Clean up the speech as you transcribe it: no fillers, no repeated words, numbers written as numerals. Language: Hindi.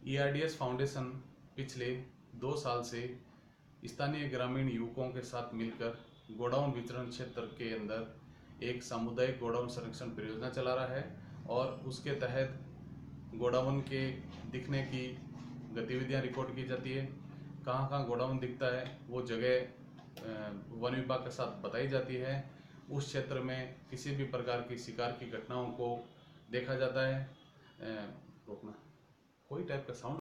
ERDS फाउंडेशन पिछले 2 साल से स्थानीय ग्रामीण युवकों के साथ मिलकर गोडाउन वितरण क्षेत्र के अंदर एक सामुदायिक गोडाउन संरक्षण परियोजना चला रहा है और उसके तहत गोडाउन के दिखने की गतिविधियां रिकॉर्ड की जाती है। कहाँ कहाँ गोडाउन दिखता है वो जगह वन विभाग के साथ बताई जाती है। उस क्षेत्र में किसी भी प्रकार की शिकार की घटनाओं को देखा जाता है। रोकना कोई टाइप का साउंड